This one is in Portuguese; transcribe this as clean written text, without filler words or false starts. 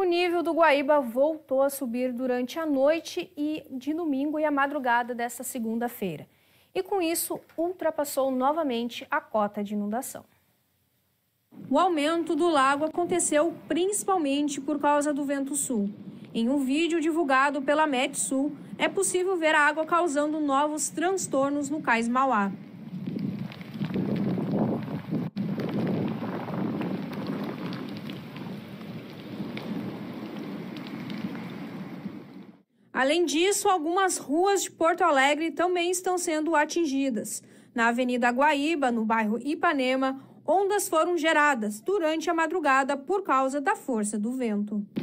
O nível do Guaíba voltou a subir durante a noite e de domingo e a madrugada desta segunda-feira. E com isso, ultrapassou novamente a cota de inundação. O aumento do lago aconteceu principalmente por causa do vento sul. Em um vídeo divulgado pela Metsul, é possível ver a água causando novos transtornos no Cais Mauá. Além disso, algumas ruas de Porto Alegre também estão sendo atingidas. Na Avenida Guaíba, no bairro Ipanema, ondas foram geradas durante a madrugada por causa da força do vento.